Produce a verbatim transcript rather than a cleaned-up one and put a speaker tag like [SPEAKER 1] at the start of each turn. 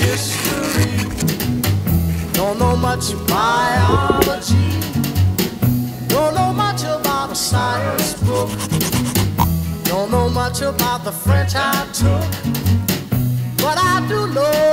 [SPEAKER 1] history. Don't know much biology. Don't know much about a science book. Don't know much about the French I took. But I do know